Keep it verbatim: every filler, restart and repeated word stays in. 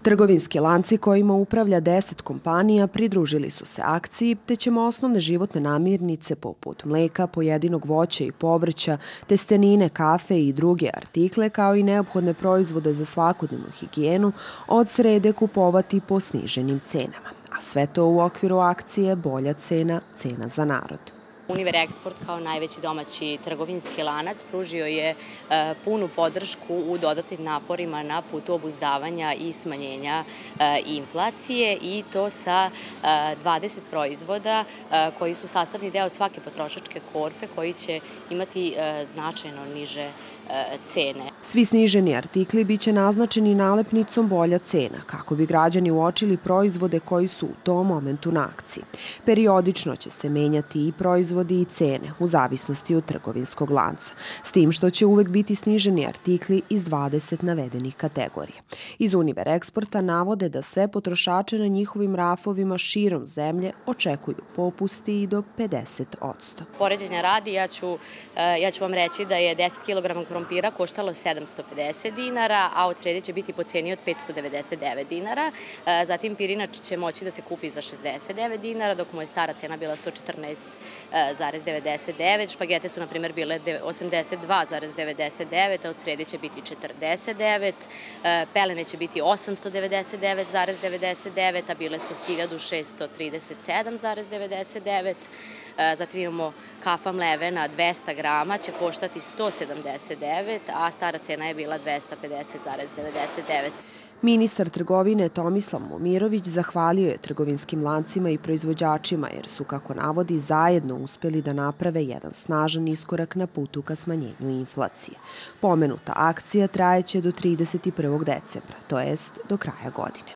Trgovinski lanci kojima upravlja deset kompanija pridružili su se akciji, te ćemo osnovne životne namirnice poput mleka, pojedinog voća i povrća, testenine, kafe i druge artikle, kao i neophodne proizvode za svakodnevnu higijenu, od srede kupovati po sniženim cenama. A sve to u okviru akcije Bolja cena, cena za narod. Univer Eksport kao najveći domaći trgovinski lanac pružio je punu podršku u dodatnim naporima na putu obuzdavanja i smanjenja inflacije, i to sa dvadeset proizvoda koji su sastavni deo svake potrošačke korpe, koji će imati značajno niže cene. Svi sniženi artikli biće naznačeni nalepnicom Bolja cena, kako bi građani uočili proizvode koji su u tom momentu na akciji. Periodično će se menjati i proizvodi i cene, u zavisnosti od trgovinskog lanca, s tim što će uvek biti sniženi artikli iz dvadeset navedenih kategorija. Iz Univer Eksporta navode da sve potrošače na njihovim rafovima širom zemlje očekuju popusti i do pedeset posto. Poređenja radi, ja ću, ja ću vam reći da je deset kilograma krompira koštalo sedamsto pedeset dinara, a od srede će biti po ceni od petsto devedeset devet dinara. Zatim pirinač će moći da se kupi za šezdeset devet dinara, dok mu je stara cena bila sto četrnaest zarez devedeset devet. Špagete su, na primjer, bile osamdeset dva zarez devedeset devet, a od srede će biti četrdeset devet. Pelene će biti osamsto devedeset devet zarez devedeset devet, a bile su hiljadu šeststo trideset sedam zarez devedeset devet. Zatim imamo kafa mlevena dvesta grama će koštati sto sedamdeset devet, a stara cena je bila dvesta pedeset zarez devedeset devet. Ministar trgovine Tomislav Momirović zahvalio je trgovinskim lancima i proizvođačima jer su, kako navodi, zajedno uspeli da naprave jedan snažan iskorak na putu ka smanjenju inflacije. Pomenuta akcija trajeće do trideset prvog decembra, to jest do kraja godine.